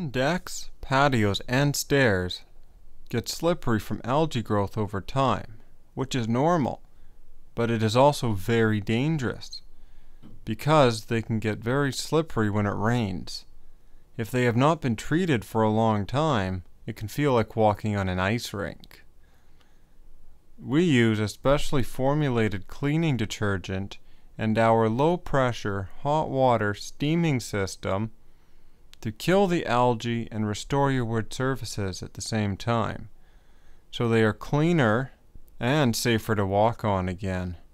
Decks, patios, and stairs get slippery from algae growth over time, which is normal, but it is also very dangerous because they can get very slippery when it rains. If they have not been treated for a long time, it can feel like walking on an ice rink. We use a specially formulated cleaning detergent and our low-pressure hot water steaming system to kill the algae and restore your wood surfaces at the same time, so they are cleaner and safer to walk on again.